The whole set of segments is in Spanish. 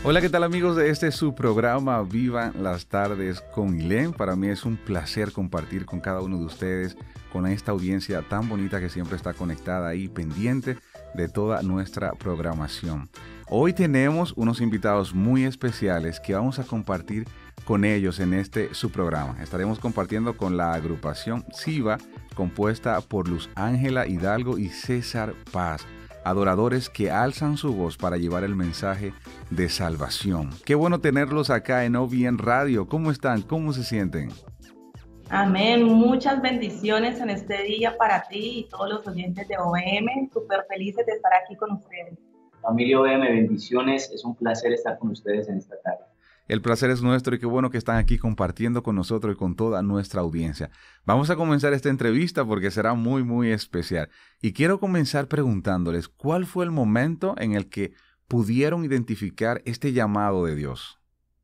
Hola, ¿qué tal amigos? Este es su programa Vivan las Tardes con Ilén. Para mí es un placer compartir con cada uno de ustedes, con esta audiencia tan bonita que siempre está conectada ahí, pendiente de toda nuestra programación. Hoy tenemos unos invitados muy especiales que vamos a compartir con ellos en este su programa. Estaremos compartiendo con la agrupación Siva, compuesta por Luz Ángela Hidalgo y César Paz, adoradores que alzan su voz para llevar el mensaje de salvación. Qué bueno tenerlos acá en OBN Radio. ¿Cómo están? ¿Cómo se sienten? Amén. Muchas bendiciones en este día para ti y todos los oyentes de OM. Súper felices de estar aquí con ustedes. Familia OM, bendiciones. Es un placer estar con ustedes en esta tarde. El placer es nuestro y qué bueno que están aquí compartiendo con nosotros y con toda nuestra audiencia. Vamos a comenzar esta entrevista porque será muy, muy especial. Y quiero comenzar preguntándoles, ¿cuál fue el momento en el que pudieron identificar este llamado de Dios?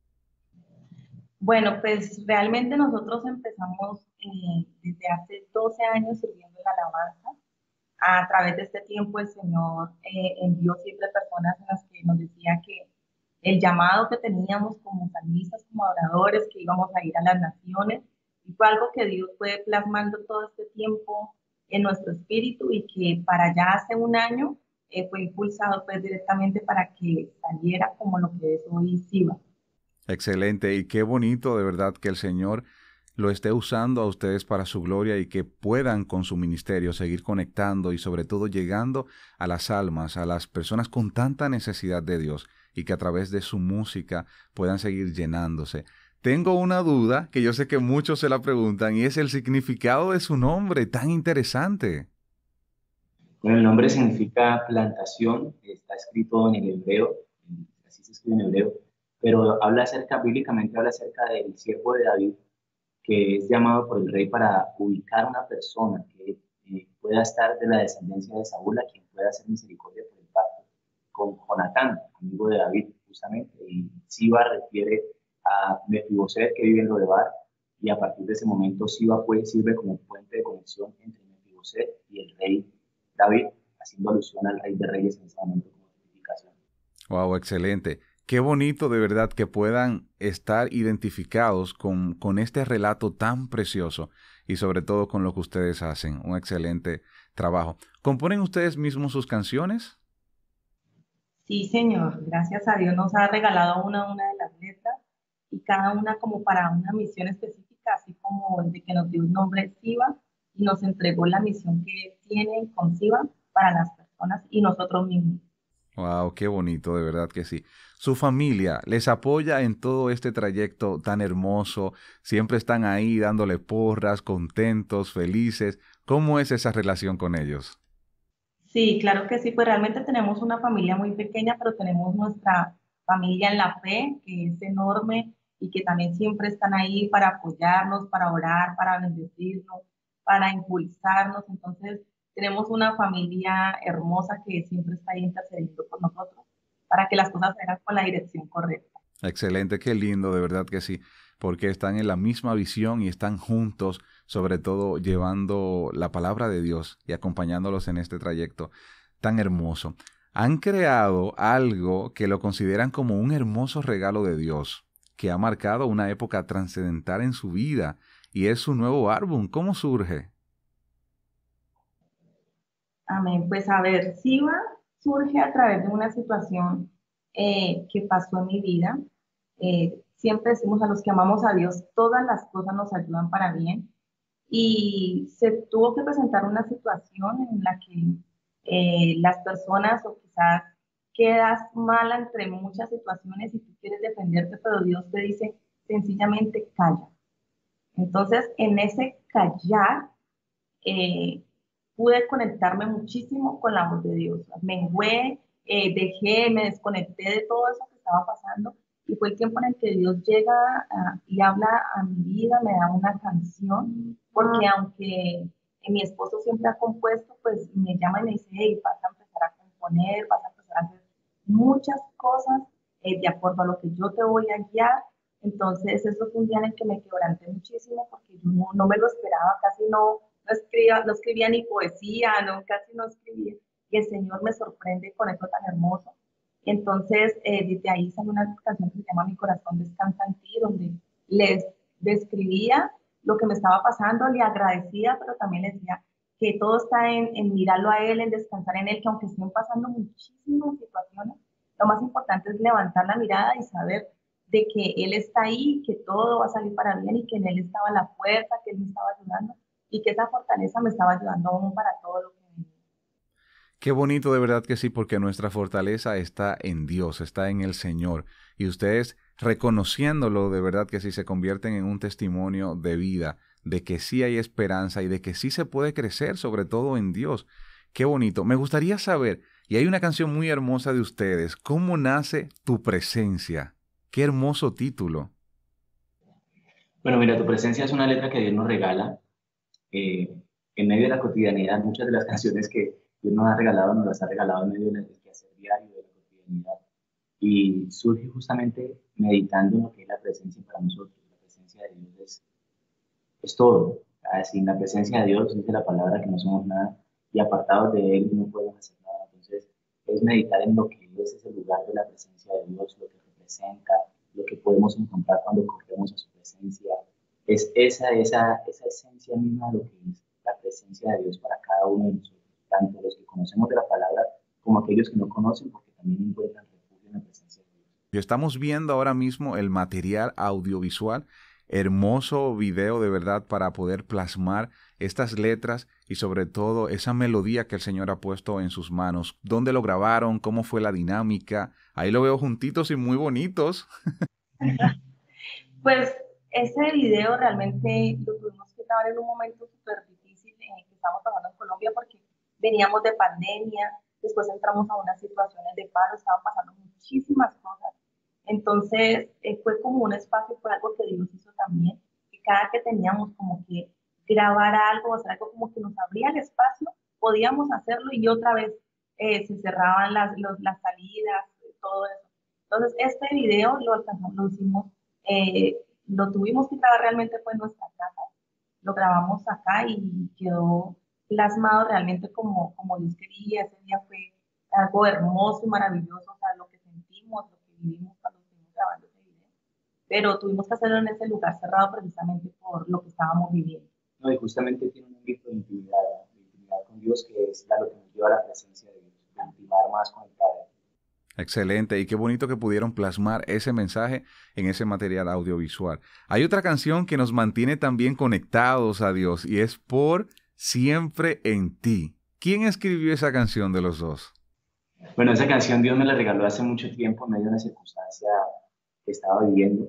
Bueno, pues realmente nosotros empezamos desde hace 12 años sirviendo en la alabanza. A través de este tiempo el Señor envió siempre personas en las que nos decía que el llamado que teníamos como salmistas, como adoradores, que íbamos a ir a las naciones, y fue algo que Dios fue plasmando todo este tiempo en nuestro espíritu y que para ya hace un año fue impulsado pues directamente para que saliera como lo que es hoy SIVA. Excelente y qué bonito de verdad que el Señor lo esté usando a ustedes para su gloria y que puedan con su ministerio seguir conectando y sobre todo llegando a las almas, a las personas con tanta necesidad de Dios y que a través de su música puedan seguir llenándose. Tengo una duda que yo sé que muchos se la preguntan y es el significado de su nombre tan interesante. Bueno, el nombre significa plantación, está escrito en el hebreo, así se escribe en hebreo, pero bíblicamente habla acerca del siervo de David, que es llamado por el rey para ubicar a una persona que pueda estar de la descendencia de Saúl, a quien pueda hacer misericordia por el pacto, con Jonatán, amigo de David, justamente, y Siba refiere a Mefiboset, que vive en Lodebar, y a partir de ese momento Siba pues, sirve como puente de conexión entre Mefiboset y el rey David, haciendo alusión al rey de reyes en ese momento como identificación. Wow, excelente. Qué bonito de verdad que puedan estar identificados con este relato tan precioso y sobre todo con lo que ustedes hacen. Un excelente trabajo. ¿Componen ustedes mismos sus canciones? Sí, Señor, gracias a Dios nos ha regalado una de las letras y cada una como para una misión específica, así como el de que nos dio el nombre SIVA y nos entregó la misión que tiene con SIVA para las personas y nosotros mismos. Wow, qué bonito, de verdad que sí. Su familia les apoya en todo este trayecto tan hermoso. Siempre están ahí dándole porras, contentos, felices. ¿Cómo es esa relación con ellos? Sí, claro que sí, pues realmente tenemos una familia muy pequeña, pero tenemos nuestra familia en la fe, que es enorme y que también siempre están ahí para apoyarnos, para orar, para bendecirnos, para impulsarnos. Entonces, tenemos una familia hermosa que siempre está ahí intercediendo por nosotros para que las cosas se hagan con la dirección correcta. Excelente, qué lindo, de verdad que sí, porque están en la misma visión y están juntos, sobre todo llevando la palabra de Dios y acompañándolos en este trayecto tan hermoso. Han creado algo que lo consideran como un hermoso regalo de Dios, que ha marcado una época trascendental en su vida, y es su nuevo álbum. ¿Cómo surge? Amén. Pues a ver, SIVA surge a través de una situación que pasó en mi vida. Siempre decimos a los que amamos a Dios, todas las cosas nos ayudan para bien. Y se tuvo que presentar una situación en la que las personas o quizás quedas mal entre muchas situaciones y tú quieres defenderte, pero Dios te dice sencillamente calla. Entonces, en ese callar, eh, pude conectarme muchísimo con la voz de Dios. Mengué, me desconecté de todo eso que estaba pasando y fue el tiempo en el que Dios llega y habla a mi vida, me da una canción, porque aunque mi esposo siempre ha compuesto, pues me llama y me dice, hey, vas a empezar a componer, vas a empezar a hacer muchas cosas de acuerdo a lo que yo te voy a guiar. Entonces, eso fue un día en el que me quebranté muchísimo porque yo no me lo esperaba, casi no escribía ni poesía, no, casi no escribía. Y el Señor me sorprende con eso tan hermoso. Entonces, desde ahí salió una canción que se llama Mi corazón descansa en ti, donde les describía lo que me estaba pasando, le agradecía, pero también les decía que todo está en mirarlo a él, en descansar en él, que aunque estén pasando muchísimas situaciones, lo más importante es levantar la mirada y saber de que él está ahí, que todo va a salir para bien y que en él estaba la fuerza, que él me estaba ayudando y que esa fortaleza me estaba ayudando aún para todo lo que venía. Qué bonito, de verdad que sí, porque nuestra fortaleza está en Dios, está en el Señor. Y ustedes reconociéndolo, de verdad que sí, se convierten en un testimonio de vida, de que sí hay esperanza y de que sí se puede crecer, sobre todo en Dios. Qué bonito. Me gustaría saber, y hay una canción muy hermosa de ustedes, ¿cómo nace tu presencia? Qué hermoso título. Bueno, mira, tu presencia es una letra que Dios nos regala. eh, en medio de la cotidianidad, muchas de las canciones que Dios nos ha regalado, nos las ha regalado en medio del quehacer diario, de la cotidianidad. Y surge justamente meditando en lo que es la presencia para nosotros. La presencia de Dios es todo. Sin la presencia de Dios, dice la palabra que no somos nada, y apartados de Él no podemos hacer nada. Entonces, es meditar en lo que es ese lugar de la presencia de Dios, lo que representa, lo que podemos encontrar cuando corremos a su presencia. Es esa esencia misma de lo que es la presencia de Dios para cada uno de nosotros, tanto los que conocemos de la palabra como aquellos que no conocen, porque también encuentran refugio en la presencia de Dios. Y estamos viendo ahora mismo el material audiovisual, hermoso video de verdad para poder plasmar estas letras y sobre todo esa melodía que el Señor ha puesto en sus manos. ¿Dónde lo grabaron? ¿Cómo fue la dinámica? Ahí lo veo juntitos y muy bonitos. Pues ese video realmente lo tuvimos que grabar en un momento súper difícil que estamos pasando en Colombia porque veníamos de pandemia, después entramos a unas situaciones de paro, estaban pasando muchísimas cosas. Entonces fue como un espacio, fue algo que Dios hizo también, que cada que teníamos como que grabar algo, hacer algo como que nos abría el espacio, podíamos hacerlo y otra vez se cerraban las salidas, todo eso. Entonces este video lo alcanzamos, lo hicimos lo tuvimos que grabar realmente fue en nuestra casa. Lo grabamos acá y quedó plasmado realmente como Dios quería. Ese día fue algo hermoso y maravilloso, o sea, lo que sentimos, lo que vivimos cuando estuvimos grabando ese video. Pero tuvimos que hacerlo en ese lugar cerrado precisamente por lo que estábamos viviendo. No, y justamente tiene un ámbito de intimidad con Dios, que es lo que nos lleva a la presencia de Dios, de intimar más con el Padre. Excelente, y qué bonito que pudieron plasmar ese mensaje en ese material audiovisual. Hay otra canción que nos mantiene también conectados a Dios y es Por Siempre en Ti. ¿Quién escribió esa canción de los dos? Bueno, esa canción Dios me la regaló hace mucho tiempo en medio de una circunstancia que estaba viviendo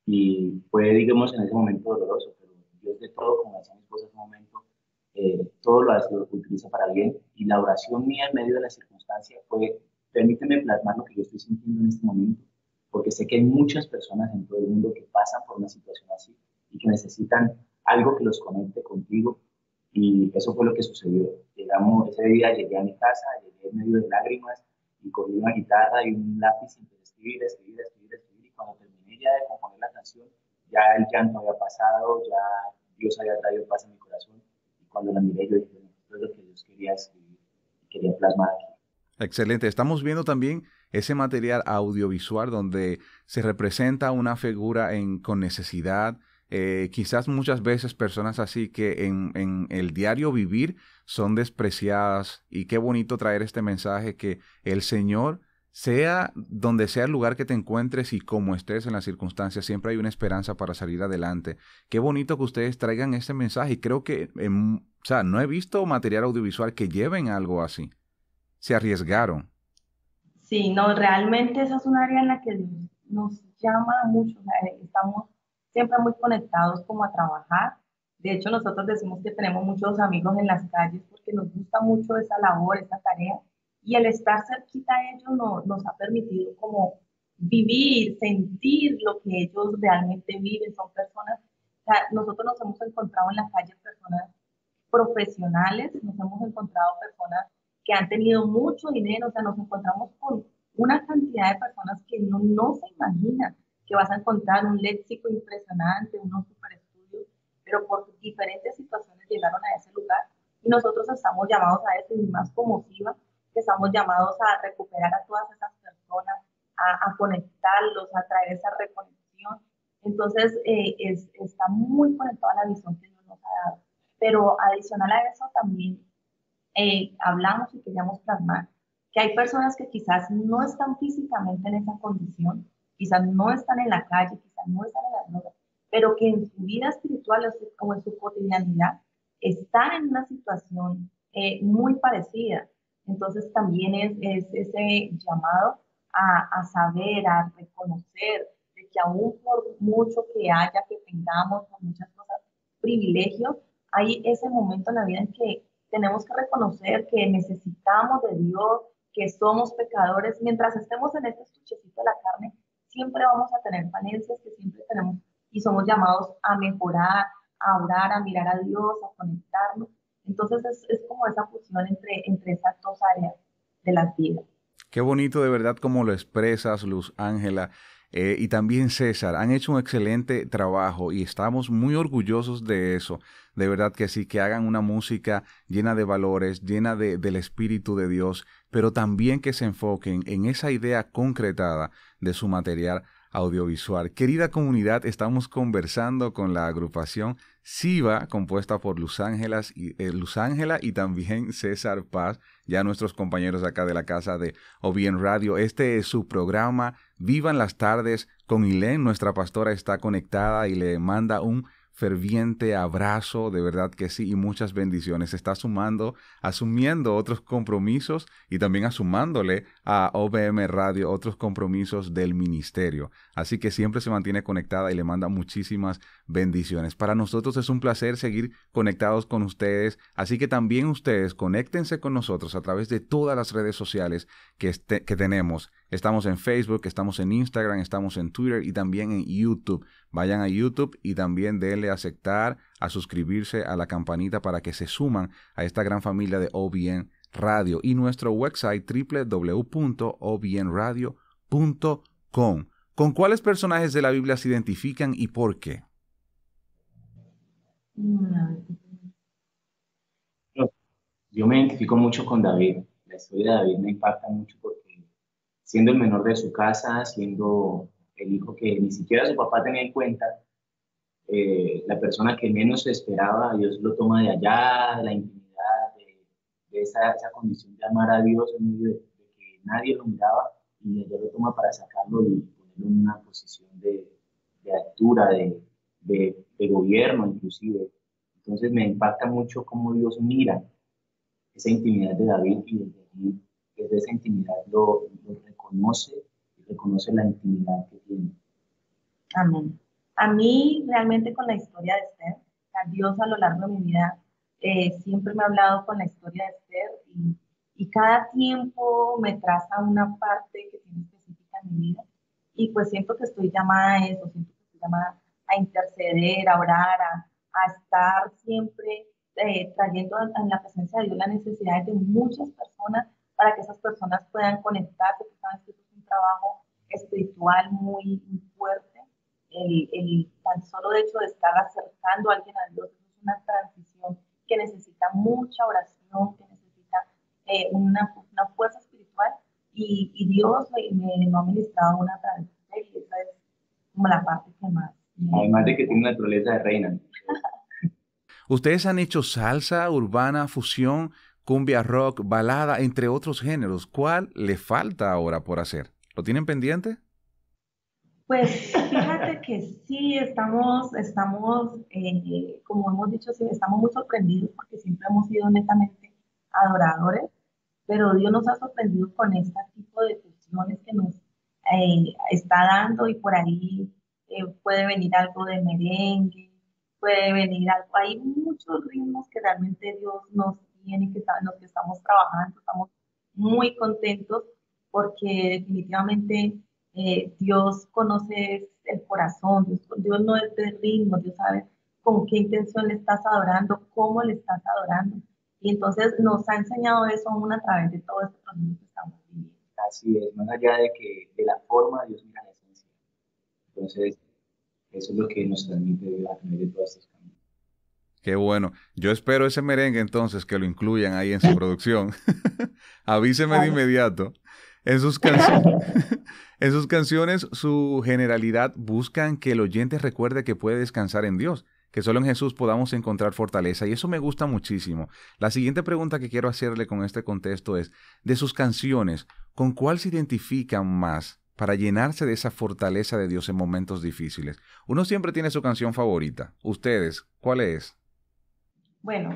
y fue, digamos, en ese momento doloroso, pero Dios de todo, como decía mi esposa en ese momento, todo lo utiliza para bien y la oración mía en medio de la circunstancia fue, permíteme plasmar lo que yo estoy sintiendo en este momento, porque sé que hay muchas personas en todo el mundo que pasan por una situación así y que necesitan algo que los conecte contigo y eso fue lo que sucedió. Llegamos, ese día llegué a mi casa, llegué en medio de lágrimas y cogí una guitarra y un lápiz y empecé a escribir, escribir, escribir, escribir. Y cuando terminé ya de componer la canción, ya el llanto había pasado, ya Dios había traído paz a mi corazón. Y cuando la miré, yo dije, esto es lo que Dios quería escribir y quería plasmar aquí. Excelente. Estamos viendo también ese material audiovisual donde se representa una figura con necesidad. Quizás muchas veces personas así que en el diario vivir son despreciadas y qué bonito traer este mensaje que el Señor, sea donde sea el lugar que te encuentres y como estés en las circunstancias, siempre hay una esperanza para salir adelante. Qué bonito que ustedes traigan este mensaje y creo que, o sea, no he visto material audiovisual que lleven algo así. Se arriesgaron. Sí, no, realmente esa es un área en la que Dios nos llama mucho, o sea, estamos siempre muy conectados como a trabajar. De hecho, nosotros decimos que tenemos muchos amigos en las calles porque nos gusta mucho esa labor, esa tarea, y el estar cerquita a ellos nos ha permitido como vivir, sentir lo que ellos realmente viven, son personas, o sea, nosotros nos hemos encontrado en la calle personas profesionales, nos hemos encontrado personas que han tenido mucho dinero, o sea, nos encontramos con una cantidad de personas que no se imaginan que vas a encontrar un léxico impresionante, unos super estudios, pero por diferentes situaciones llegaron a ese lugar y nosotros estamos llamados a eso y más como SIVA, que estamos llamados a recuperar a todas esas personas personas, a conectarlos, a traer esa reconexión. Entonces, está muy conectado a la visión que Dios nos ha dado. Pero adicional a eso también hablamos y queríamos plasmar que hay personas que quizás no están físicamente en esa condición, quizás no están en la calle, quizás no están en las drogas, pero que en su vida espiritual o en su cotidianidad están en una situación muy parecida. Entonces también es ese llamado a saber, a reconocer de que aún por mucho que haya, que tengamos, por muchas cosas, privilegios, hay ese momento en la vida en que tenemos que reconocer que necesitamos de Dios, que somos pecadores. Mientras estemos en este estuchecito de la carne, siempre vamos a tener falencias, que siempre tenemos y somos llamados a mejorar, a orar, a mirar a Dios, a conectarnos. Entonces es como esa fusión entre esas dos áreas de las vidas. Qué bonito de verdad como lo expresas, Luz Ángela, y también César. Han hecho un excelente trabajo y estamos muy orgullosos de eso. De verdad que sí, que hagan una música llena de valores, llena del Espíritu de Dios, pero también que se enfoquen en esa idea concretada de su material audiovisual. Querida comunidad, estamos conversando con la agrupación Siva, compuesta por Luz Ángela y también César Paz, ya nuestros compañeros acá de la casa de OBN Radio. Este es su programa Vivan las Tardes con Ilén. Nuestra pastora está conectada y le manda un ferviente abrazo, de verdad que sí, y muchas bendiciones. Está asumiendo otros compromisos y también asumándole a OBM Radio otros compromisos del ministerio. Así que siempre se mantiene conectada y le manda muchísimas bendiciones. Para nosotros es un placer seguir conectados con ustedes, así que también ustedes conéctense con nosotros a través de todas las redes sociales que tenemos. Estamos en Facebook, estamos en Instagram, estamos en Twitter y también en YouTube. Vayan a YouTube y también denle a aceptar, a suscribirse a la campanita para que se suman a esta gran familia de OBN Radio y nuestro website www.obnradio.com. ¿Con cuáles personajes de la Biblia se identifican y por qué? Yo me identifico mucho con David. La historia de David me impacta mucho porque siendo el menor de su casa, siendo el hijo que ni siquiera su papá tenía en cuenta, la persona que menos se esperaba, Dios lo toma de allá, de la intimidad, de esa condición de amar a Dios en medio de que nadie lo miraba, y de allá lo toma para sacarlo y ponerlo en una posición de altura, de gobierno inclusive. Entonces me impacta mucho cómo Dios mira esa intimidad de David y desde esa intimidad lo reconoce y reconoce la intimidad que tiene. Amén. A mí realmente con la historia de Esther, Dios a lo largo de mi vida siempre me ha hablado con la historia de Esther y cada tiempo me traza una parte que tiene específica en mi vida y pues siento que estoy llamada a eso, siento que estoy llamada a interceder, a orar, a estar siempre trayendo en la presencia de Dios las necesidades de muchas personas para que esas personas puedan conectarse. Tú sabes que eso es un trabajo espiritual muy, muy fuerte. El tan solo hecho de estar acercando a alguien a Dios es una transición que necesita mucha oración, que necesita una fuerza espiritual y Dios me ha ministrado una través de él y esa es como la parte que más. Además de que tiene naturaleza de reina. Ustedes han hecho salsa, urbana, fusión, cumbia rock, balada, entre otros géneros. ¿Cuál le falta ahora por hacer? ¿Lo tienen pendiente? Pues fíjate que sí, estamos como hemos dicho, sí, estamos muy sorprendidos porque siempre hemos sido netamente adoradores, pero Dios nos ha sorprendido con este tipo de fusiones que nos está dando y por ahí puede venir algo de merengue, puede venir algo, hay muchos ritmos que realmente Dios nos tiene, en los que estamos trabajando, estamos muy contentos porque definitivamente Dios conoce el corazón, Dios no es de ritmo, Dios sabe con qué intención le estás adorando, cómo le estás adorando. Y entonces nos ha enseñado eso aún a través de todo este proceso que estamos viviendo. Así es, más allá de que de la forma, Dios mira la esencia. Entonces, eso es lo que nos transmite Dios a través de todos estos caminos. Qué bueno. Yo espero ese merengue entonces que lo incluyan ahí en su producción. Avíseme de inmediato. En sus canciones, en sus canciones, su generalidad buscan que el oyente recuerde que puede descansar en Dios, que solo en Jesús podamos encontrar fortaleza, y eso me gusta muchísimo. La siguiente pregunta que quiero hacerle con este contexto es, de sus canciones, ¿con cuál se identifican más para llenarse de esa fortaleza de Dios en momentos difíciles? Uno siempre tiene su canción favorita. Ustedes, ¿cuál es? Bueno,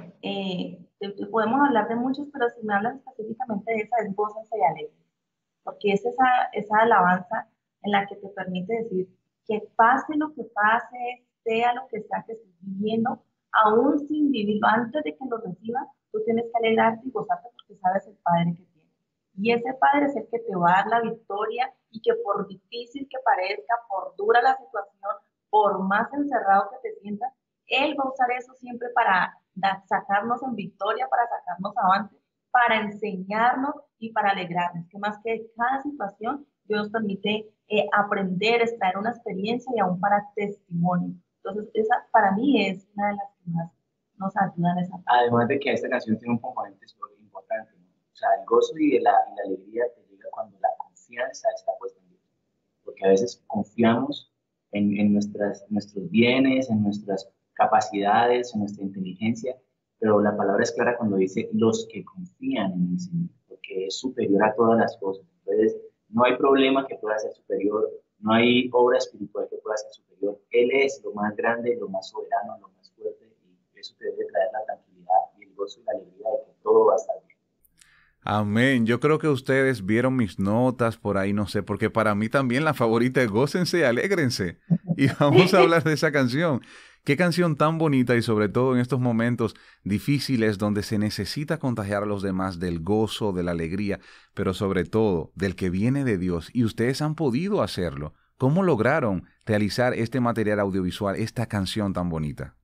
podemos hablar de muchos, pero si me hablas específicamente de esa, es Gócense y Alegren, porque es esa alabanza en la que te permite decir que pase lo que pase, sea lo que sea que estés viviendo, aún sin vivirlo, antes de que lo recibas, tú tienes que alegrarte y gozarte porque sabes el Padre que tienes. Y ese Padre es el que te va a dar la victoria y que por difícil que parezca, por dura la situación, por más encerrado que te sientas, Él va a usar eso siempre para sacarnos en victoria, para sacarnos avante, para enseñarnos y para alegrarnos. Que más que cada situación, Dios nos permite aprender, extraer una experiencia y aún para testimonio. Entonces, esa para mí es una de las que más nos ayudan en esa parte. Además de que esta canción tiene un componente súper importante, ¿no? O sea, el gozo y la alegría te llega cuando la confianza está puesta en Dios. Porque a veces confiamos en nuestros bienes, en nuestras capacidades, en nuestra inteligencia, pero la palabra es clara cuando dice los que confían en el Señor, porque es superior a todas las cosas. Entonces, no hay problema que pueda ser superior, no hay obra espiritual que pueda ser superior. Él es lo más grande, lo más soberano, lo más fuerte, y eso te debe traer la tranquilidad y el gozo y la alegría de que todo va a estar bien. Amén. Yo creo que ustedes vieron mis notas por ahí, no sé, porque para mí también la favorita es Gócense y Alégrense. Y vamos a hablar de esa canción. Qué canción tan bonita y sobre todo en estos momentos difíciles donde se necesita contagiar a los demás del gozo, de la alegría, pero sobre todo del que viene de Dios. Y ustedes han podido hacerlo. ¿Cómo lograron realizar este material audiovisual, esta canción tan bonita?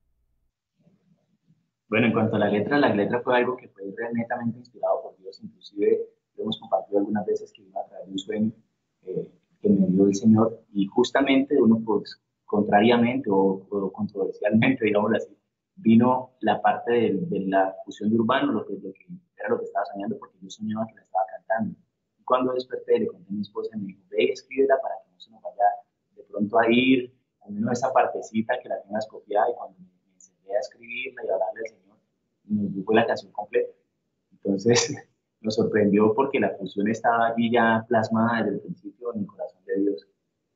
Bueno, en cuanto a la letra fue algo que fue netamente inspirado por Dios, inclusive lo hemos compartido algunas veces que iba a través de un sueño eh, que me dio el Señor y justamente uno, pues, contrariamente o controversialmente, digámoslo así, vino la parte de la fusión de urbano, lo que era lo que estaba soñando, porque yo soñaba que la estaba cantando. Y cuando desperté, le conté a mi esposa y me dijo, ve y escríbela para que no se nos vaya de pronto a ir, al menos esa partecita que la tengas copiada, y cuando me enseñé a escribirla y a hablarle al Señor, nos dijo la canción completa. Entonces, nos sorprendió porque la fusión estaba allí ya plasmada desde el principio en el corazón de Dios.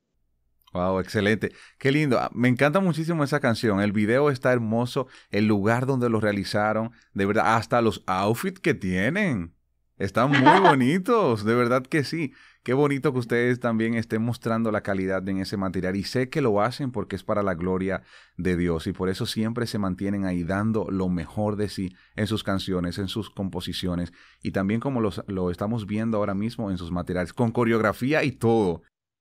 Wow, excelente. Qué lindo. Me encanta muchísimo esa canción. El video está hermoso. El lugar donde lo realizaron. De verdad, hasta los outfits que tienen. Están muy bonitos. De verdad que sí. Qué bonito que ustedes también estén mostrando la calidad en ese material. Y sé que lo hacen porque es para la gloria de Dios. Y por eso siempre se mantienen ahí dando lo mejor de sí en sus canciones, en sus composiciones. Y también como lo estamos viendo ahora mismo en sus materiales. Con coreografía y todo.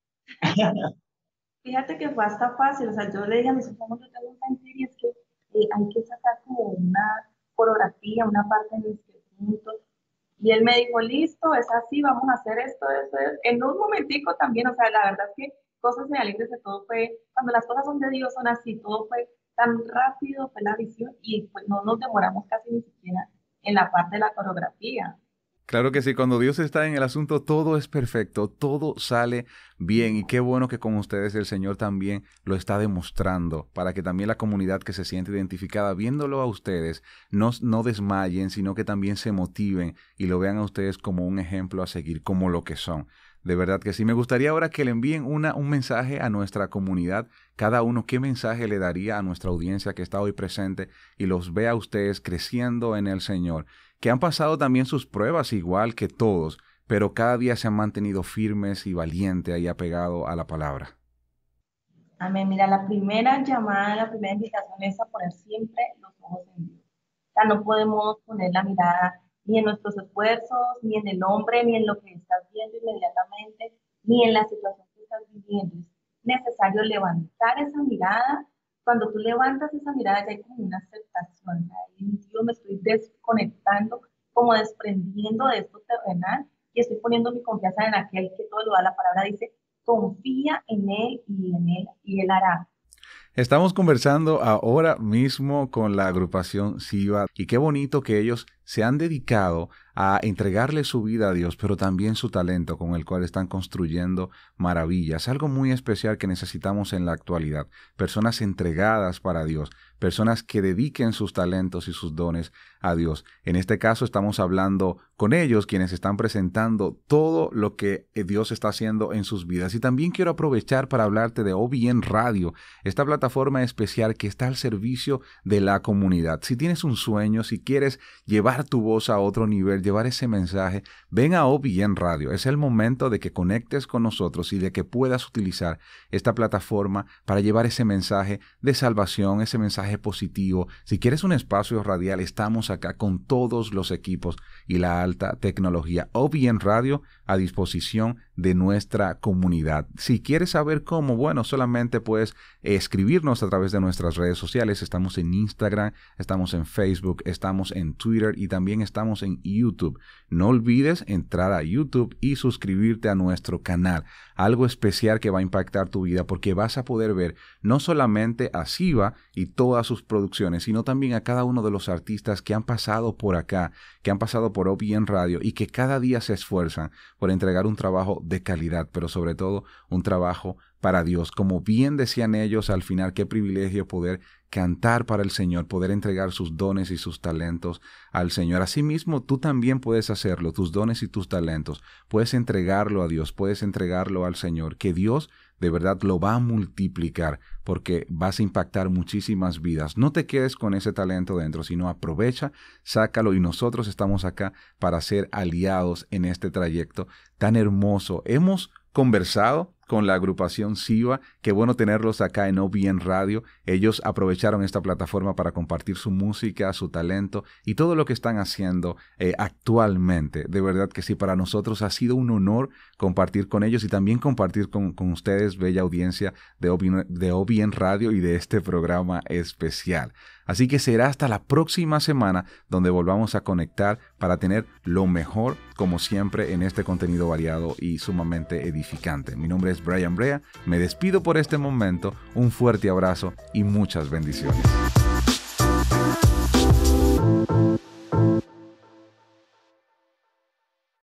Fíjate que fue hasta fácil, o sea, yo le dije a mis hijos, yo tengo un sentir y es que hay que sacar como una coreografía, una parte en el que juntos. Y él me dijo, listo, es así, vamos a hacer esto, eso, eso. En un momentico también, o sea, la verdad es que cosas de alegres de todo fue, cuando las cosas son de Dios son así, todo fue tan rápido, fue la visión y pues no nos demoramos casi ni siquiera en la parte de la coreografía. Claro que sí, cuando Dios está en el asunto, todo es perfecto, todo sale bien y qué bueno que con ustedes el Señor también lo está demostrando para que también la comunidad que se siente identificada viéndolo a ustedes no desmayen, sino que también se motiven y lo vean a ustedes como un ejemplo a seguir, como lo que son. De verdad que sí. Me gustaría ahora que le envíen un mensaje a nuestra comunidad, cada uno, qué mensaje le daría a nuestra audiencia que está hoy presente y los vea a ustedes creciendo en el Señor, que han pasado también sus pruebas igual que todos, pero cada día se han mantenido firmes y valientes ahí apegado a la palabra. Amén. Mira, la primera llamada, la primera invitación es a poner siempre los ojos en Dios. O sea, no podemos poner la mirada ni en nuestros esfuerzos, ni en el hombre, ni en lo que estás viendo inmediatamente, ni en la situación que estás viviendo. Es necesario levantar esa mirada. Cuando tú levantas esa mirada, ya hay como una aceptación. O sea, yo me estoy desconectando, como desprendiendo de esto terrenal y estoy poniendo mi confianza en aquel que todo lo da. La palabra dice confía en él y él hará. Estamos conversando ahora mismo con la agrupación SIVA y qué bonito que ellos se han dedicado a entregarle su vida a Dios, pero también su talento con el cual están construyendo maravillas. Algo muy especial que necesitamos en la actualidad. Personas entregadas para Dios, personas que dediquen sus talentos y sus dones a Dios. En este caso estamos hablando con ellos, quienes están presentando todo lo que Dios está haciendo en sus vidas. Y también quiero aprovechar para hablarte de OBN Radio, esta plataforma especial que está al servicio de la comunidad. Si tienes un sueño, si quieres llevar tu voz a otro nivel, llevar ese mensaje, ven a OBN Radio. Es el momento de que conectes con nosotros y de que puedas utilizar esta plataforma para llevar ese mensaje de salvación, ese mensaje positivo. Si quieres un espacio radial, estamos acá con todos los equipos y la alta tecnología. OBN Radio a disposición de nuestra comunidad. Si quieres saber cómo, bueno, solamente puedes escribirnos a través de nuestras redes sociales. Estamos en Instagram, estamos en Facebook, estamos en Twitter y también estamos en YouTube. No olvides entrar a YouTube y suscribirte a nuestro canal. Algo especial que va a impactar tu vida porque vas a poder ver no solamente a Siva y todas sus producciones, sino también a cada uno de los artistas que han pasado por acá, que han pasado por OBN Radio y que cada día se esfuerzan por entregar un trabajo de calidad, pero sobre todo un trabajo para Dios. Como bien decían ellos al final, qué privilegio poder cantar para el Señor, poder entregar sus dones y sus talentos al Señor. Asimismo, tú también puedes hacerlo, tus dones y tus talentos. Puedes entregarlo a Dios, puedes entregarlo al Señor, que Dios de verdad lo va a multiplicar porque vas a impactar muchísimas vidas. No te quedes con ese talento dentro, sino aprovecha, sácalo y nosotros estamos acá para ser aliados en este trayecto tan hermoso. Hemos conversado con la agrupación Siva. Qué bueno tenerlos acá en OBN Radio. Ellos aprovecharon esta plataforma para compartir su música, su talento y todo lo que están haciendo actualmente. De verdad que sí, para nosotros ha sido un honor compartir con ellos y también compartir con ustedes, bella audiencia de OBN Radio y de este programa especial. Así que será hasta la próxima semana donde volvamos a conectar para tener lo mejor, como siempre, en este contenido variado y sumamente edificante. Mi nombre es Brian Brea, me despido por este momento, un fuerte abrazo y muchas bendiciones.